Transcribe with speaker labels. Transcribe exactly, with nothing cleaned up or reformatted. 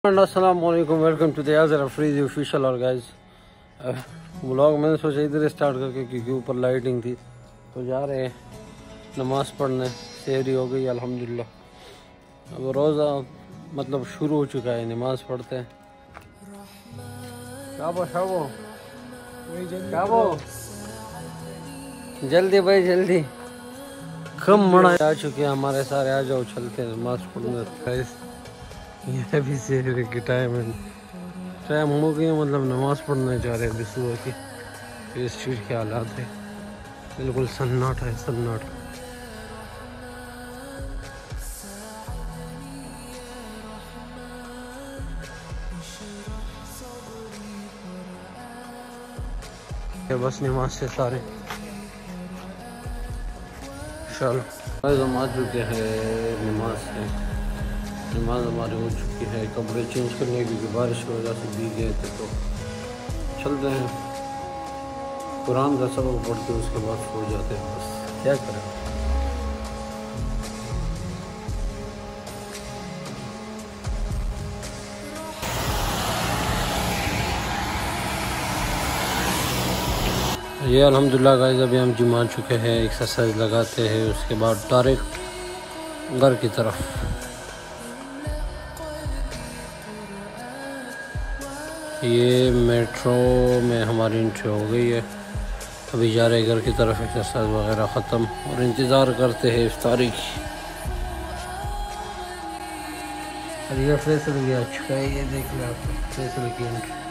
Speaker 1: अस्सलामुअलैकुम, welcome to the Yasir Afridi official. और guys vlog मैंने सोचा इधर स्टार्ट करके, क्योंकि ऊपर लाइटिंग थी। तो जा रहे हैं नमाज़ पढ़ने। सहरी हो गई अल्हम्दुलिल्लाह। अब रोज़ा मतलब शुरू हो चुका है, नमाज़ पढ़ते हैं। शाबो शाबो शाबो, जल्दी भाई जल्दी। कम मना आ चुके हैं हमारे सारे, आ जाओ चलते हैं नमाज़ पढ़ने। ये भी सहरी की टाइम है, टाइम हो गया, मतलब नमाज़ पढ़ने जा रहे हैं सुबह की। तो इस चीज़ के हालात है, बिल्कुल सन्नाटा है, सन्नाटा। बस नमाज से सारे चलो हम आ चुके हैं नमाज से। नमाज हमारी हो चुकी है, कपड़े चेंज करने क्योंकि बारिश की वजह से भीग गए थे। तो चलते हैं कुरान का सबक पढ़ते, उसके बाद सो जाते हैं। बस क्या करें। ये अल्हम्दुलिल्लाह गाइस, अभी हम जिम आ चुके हैं, एक्सरसाइज लगाते हैं, उसके बाद डायरेक्ट घर की तरफ। ये मेट्रो में हमारी एंट्री हो गई है। अभी जा रहे घर की तरफ, एक्सरसाइज वगैरह ख़त्म, और इंतज़ार करते हैं इफ्तारी की। और ये फैसल भी आ चुका है, ये देख लें आप, फैसल की एंट्री।